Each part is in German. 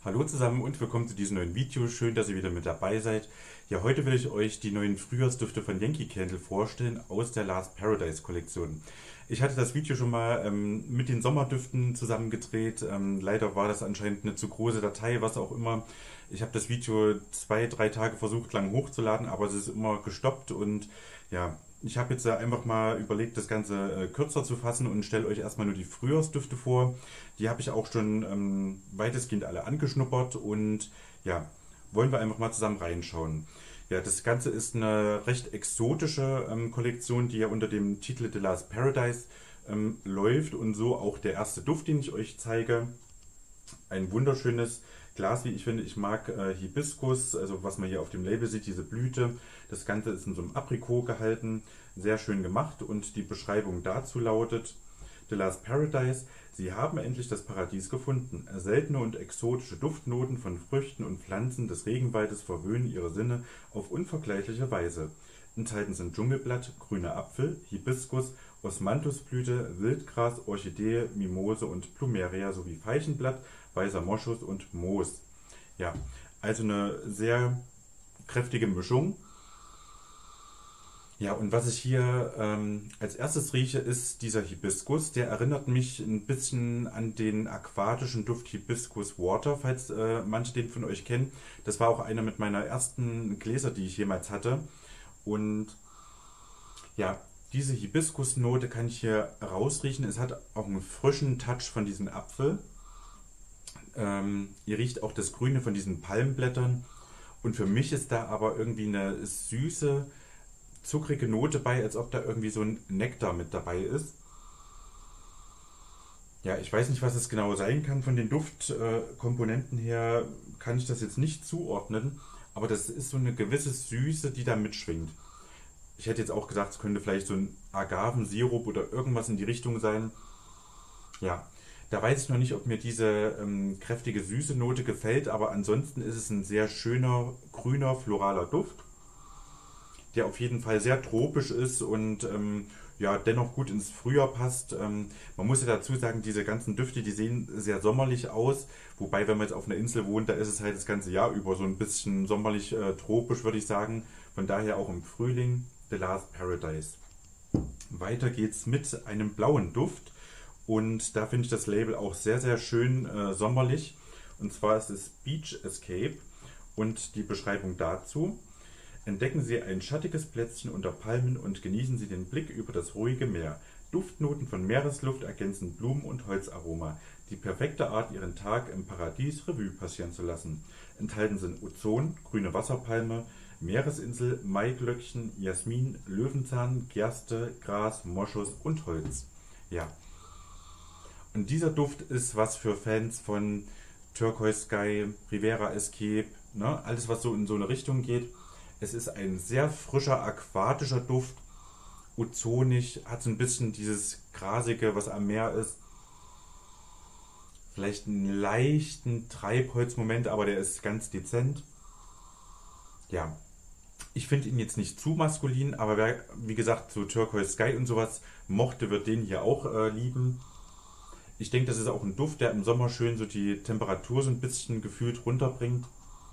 Hallo zusammen und willkommen zu diesem neuen Video. Schön, dass ihr wieder mit dabei seid. Ja, heute will ich euch die neuen Frühjahrsdüfte von Yankee Candle vorstellen aus der Last Paradise Kollektion. Ich hatte das Video schon mal mit den Sommerdüften zusammengedreht. Leider war das anscheinend eine zu große Datei, was auch immer. Ich habe das Video 2, 3 Tage versucht lang hochzuladen, aber es ist immer gestoppt und ja, ich habe jetzt einfach mal überlegt, das Ganze kürzer zu fassen und stelle euch erstmal nur die Frühjahrsdüfte vor. Die habe ich auch schon weitestgehend alle angeschnuppert und ja, wollen wir einfach mal zusammen reinschauen. Ja, das Ganze ist eine recht exotische Kollektion, die ja unter dem Titel The Last Paradise läuft und so auch der erste Duft, den ich euch zeige. Ein wunderschönes Glas, wie ich finde. Ich mag Hibiskus, also was man hier auf dem Label sieht, diese Blüte. Das Ganze ist in so einem Aprikot gehalten, sehr schön gemacht und die Beschreibung dazu lautet: The Last Paradise. Sie haben endlich das Paradies gefunden. Seltene und exotische Duftnoten von Früchten und Pflanzen des Regenwaldes verwöhnen ihre Sinne auf unvergleichliche Weise. Enthalten sind Dschungelblatt, grüner Apfel, Hibiskus, Osmanthusblüte, Wildgras, Orchidee, Mimose und Plumeria sowie Veilchenblatt, weißer Moschus und Moos. Ja, also eine sehr kräftige Mischung. Ja, und was ich hier als erstes rieche, ist dieser Hibiskus. Der erinnert mich ein bisschen an den aquatischen Duft Hibiscus Water, falls manche den von euch kennen. Das war auch einer mit meiner ersten Gläser, die ich jemals hatte. Und ja, diese Hibiskusnote kann ich hier rausriechen. Es hat auch einen frischen Touch von diesem Apfel. Ihr riecht auch das Grüne von diesen Palmblättern. Und für mich ist da aber irgendwie eine süße, zuckrige Note bei, als ob da irgendwie so ein Nektar mit dabei ist. Ja, ich weiß nicht, was es genau sein kann. Von den Duftkomponenten her kann ich das jetzt nicht zuordnen, aber das ist so eine gewisse Süße, die da mitschwingt. Ich hätte jetzt auch gesagt, es könnte vielleicht so ein Agavensirup oder irgendwas in die Richtung sein. Ja, da weiß ich noch nicht, ob mir diese kräftige süße Note gefällt, aber ansonsten ist es ein sehr schöner, grüner, floraler Duft, der auf jeden Fall sehr tropisch ist und ja, dennoch gut ins Frühjahr passt. Man muss ja dazu sagen, diese ganzen Düfte, die sehen sehr sommerlich aus, wobei, wenn man jetzt auf einer Insel wohnt, da ist es halt das ganze Jahr über so ein bisschen sommerlich tropisch, würde ich sagen. Von daher auch im Frühling The Last Paradise. Weiter geht's mit einem blauen Duft und da finde ich das Label auch sehr, sehr schön sommerlich. Und zwar ist es Beach Escape und die Beschreibung dazu: Entdecken Sie ein schattiges Plätzchen unter Palmen und genießen Sie den Blick über das ruhige Meer. Duftnoten von Meeresluft ergänzen Blumen- und Holzaroma. Die perfekte Art, Ihren Tag im Paradies Revue passieren zu lassen. Enthalten sind Ozon, grüne Wasserpalme, Meeresinsel, Maiglöckchen, Jasmin, Löwenzahn, Gerste, Gras, Moschus und Holz. Ja, und dieser Duft ist was für Fans von Turquoise Sky, Rivera Escape, ne? Alles, was so in so eine Richtung geht. Es ist ein sehr frischer, aquatischer Duft, ozonig, hat so ein bisschen dieses Grasige, was am Meer ist. Vielleicht einen leichten Treibholzmoment, aber der ist ganz dezent. Ja, ich finde ihn jetzt nicht zu maskulin, aber wer, wie gesagt, so Turquoise Sky und sowas mochte, wird den hier auch lieben. Ich denke, das ist auch ein Duft, der im Sommer schön so die Temperatur so ein bisschen gefühlt runterbringt.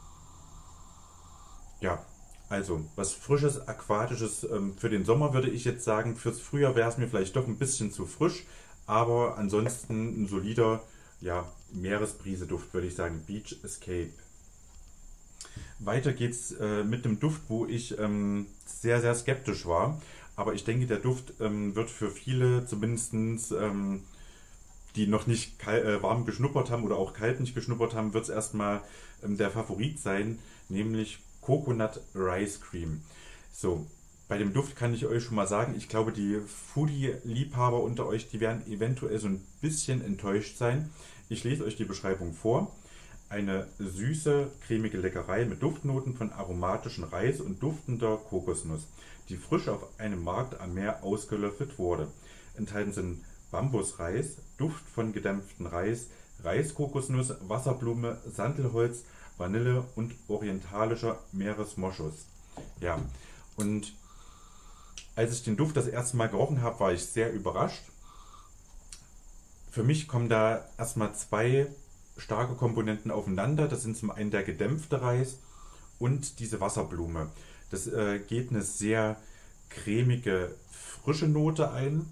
Ja, also was Frisches, Aquatisches für den Sommer würde ich jetzt sagen. Fürs Frühjahr wäre es mir vielleicht doch ein bisschen zu frisch, aber ansonsten ein solider, ja, Meeresbrise-Duft, würde ich sagen. Beach Escape. Weiter geht's mit dem Duft, wo ich sehr, sehr skeptisch war. Aber ich denke, der Duft wird für viele, zumindest die noch nicht warm geschnuppert haben oder auch kalt nicht geschnuppert haben, wird es erstmal der Favorit sein, nämlich Coconut Rice Cream. So, bei dem Duft kann ich euch schon mal sagen, ich glaube, die Foodie-Liebhaber unter euch, die werden eventuell so ein bisschen enttäuscht sein. Ich lese euch die Beschreibung vor. Eine süße, cremige Leckerei mit Duftnoten von aromatischen Reis und duftender Kokosnuss, die frisch auf einem Markt am Meer ausgelöffelt wurde. Enthalten sind Bambusreis, Duft von gedämpftem Reis, Reiskokosnuss, Wasserblume, Sandelholz, Vanille und orientalischer Meeresmoschus. Ja, und als ich den Duft das erste Mal gerochen habe, war ich sehr überrascht. Für mich kommen da erstmal zwei starke Komponenten aufeinander. Das sind zum einen der gedämpfte Reis und diese Wasserblume. Das geht eine sehr cremige, frische Note ein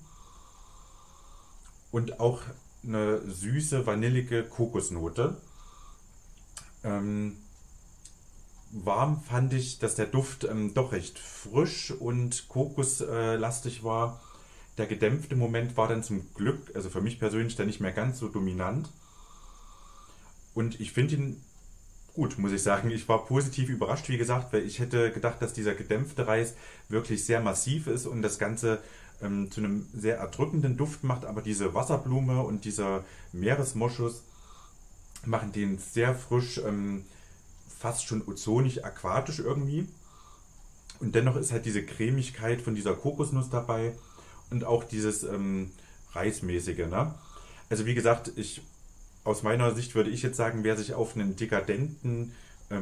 und auch eine süße, vanillige Kokosnote. Ähm, Warm fand ich, dass der Duft doch recht frisch und kokoslastig war. Der gedämpfte Moment war dann zum Glück, also für mich persönlich, dann nicht mehr ganz so dominant. Und ich finde ihn gut, muss ich sagen. Ich war positiv überrascht, wie gesagt, weil ich hätte gedacht, dass dieser gedämpfte Reis wirklich sehr massiv ist und das Ganze zu einem sehr erdrückenden Duft macht. Aber diese Wasserblume und dieser Meeresmoschus machen den sehr frisch, fast schon ozonisch, aquatisch irgendwie. Und dennoch ist halt diese Cremigkeit von dieser Kokosnuss dabei und auch dieses Reismäßige. Ne? Also wie gesagt, aus meiner Sicht würde ich jetzt sagen, wer sich auf einen dekadenten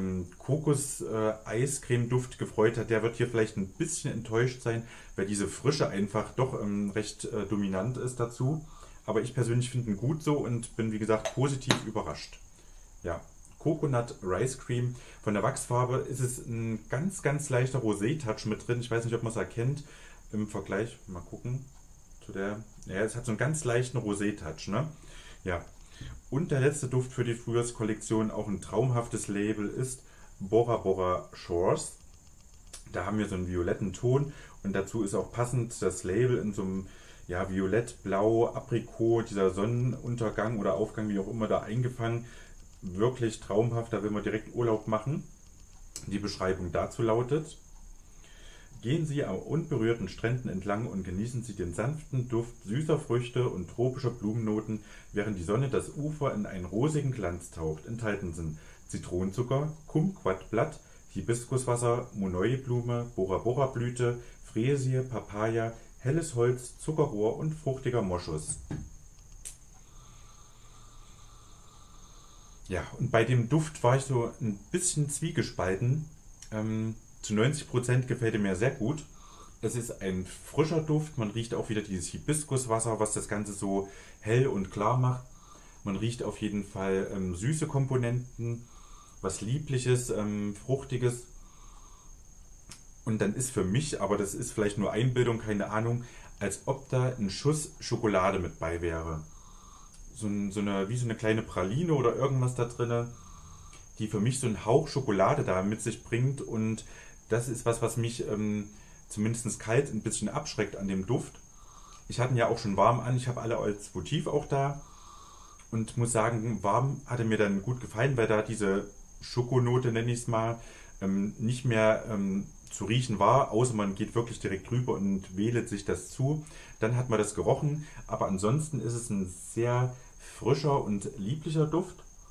Kokos-Eiscreme-Duft gefreut hat, der wird hier vielleicht ein bisschen enttäuscht sein, weil diese Frische einfach doch recht dominant ist dazu. Aber ich persönlich finde ihn gut so und bin, wie gesagt, positiv überrascht. Ja, Coconut Rice Cream. Von der Wachsfarbe ist es ein ganz, ganz leichter Rosé-Touch mit drin. Ich weiß nicht, ob man es erkennt im Vergleich. Mal gucken. Ja, es hat so einen ganz leichten Rosé-Touch, ne? Ja. Und der letzte Duft für die Frühjahrskollektion, auch ein traumhaftes Label, ist Bora Bora Shores. Da haben wir so einen violetten Ton und dazu ist auch passend das Label in so einem ja, violett, blau, Aprikot, dieser Sonnenuntergang oder Aufgang, wie auch immer, da eingefangen. Wirklich traumhaft, da will man direkt Urlaub machen. Die Beschreibung dazu lautet: Gehen Sie an unberührten Stränden entlang und genießen Sie den sanften Duft süßer Früchte und tropischer Blumennoten, während die Sonne das Ufer in einen rosigen Glanz taucht. Enthalten sind Zitronenzucker, Kumquatblatt, Hibiskuswasser, Monoi-Blume, Bora Bora Blüte, Freesie, Papaya, helles Holz, Zuckerrohr und fruchtiger Moschus. Ja, und bei dem Duft war ich so ein bisschen zwiegespalten. Zu 90% gefällt er mir sehr gut. Es ist ein frischer Duft. Man riecht auch wieder dieses Hibiskuswasser, was das Ganze so hell und klar macht. Man riecht auf jeden Fall süße Komponenten, was Liebliches, Fruchtiges. Und dann ist für mich, aber das ist vielleicht nur Einbildung, keine Ahnung, als ob da ein Schuss Schokolade mit bei wäre. Wie so eine kleine Praline oder irgendwas da drinne, die für mich so einen Hauch Schokolade da mit sich bringt. Und das ist was, was mich zumindest kalt ein bisschen abschreckt an dem Duft. Ich hatte ihn ja auch schon warm an, ich habe alle als Votiv auch da. Und muss sagen, warm hatte mir dann gut gefallen, weil da diese Schokonote, nenne ich es mal, nicht mehr zu riechen war, außer man geht wirklich direkt drüber und wählt sich das zu. Dann hat man das gerochen, aber ansonsten ist es ein sehr frischer und lieblicher Duft.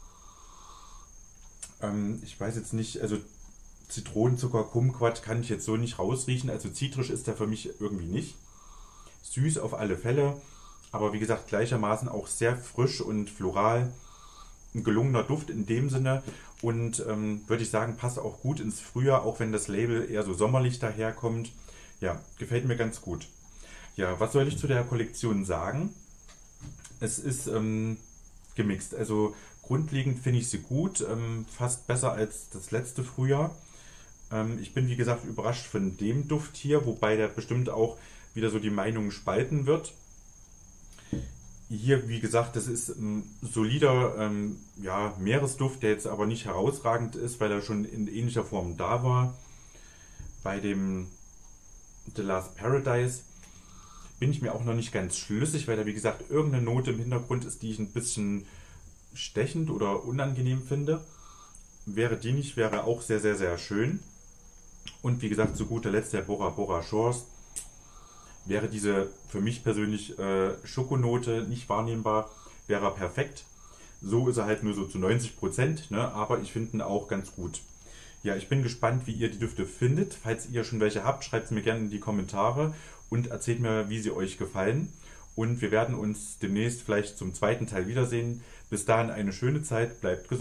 Ich weiß jetzt nicht, also Zitronenzucker, Kumquat kann ich jetzt so nicht rausriechen, also zitrisch ist der für mich irgendwie nicht. Süß auf alle Fälle, aber wie gesagt gleichermaßen auch sehr frisch und floral. Ein gelungener Duft in dem Sinne und würde ich sagen, passt auch gut ins Frühjahr, auch wenn das Label eher so sommerlich daherkommt. Ja, gefällt mir ganz gut. Ja, was soll ich zu der Kollektion sagen? Es ist gemixt, also grundlegend finde ich sie gut, fast besser als das letzte Frühjahr. Ich bin wie gesagt überrascht von dem Duft hier, wobei der bestimmt auch wieder so die Meinungen spalten wird. Hier, wie gesagt, das ist ein solider ja, Meeresduft, der jetzt aber nicht herausragend ist, weil er schon in ähnlicher Form da war. Bei dem The Last Paradise bin ich mir auch noch nicht ganz schlüssig, weil da, wie gesagt, irgendeine Note im Hintergrund ist, die ich ein bisschen stechend oder unangenehm finde. Wäre die nicht, wäre auch sehr, sehr, sehr schön. Und wie gesagt, zu guter Letzt der Bora Bora Shores. Wäre diese für mich persönlich Schokonote nicht wahrnehmbar, wäre er perfekt. So ist er halt nur so zu 90%, ne? Aber ich finde ihn auch ganz gut. Ja, ich bin gespannt, wie ihr die Düfte findet. Falls ihr schon welche habt, schreibt es mir gerne in die Kommentare und erzählt mir, wie sie euch gefallen. Und wir werden uns demnächst vielleicht zum zweiten Teil wiedersehen. Bis dahin eine schöne Zeit, bleibt gesund.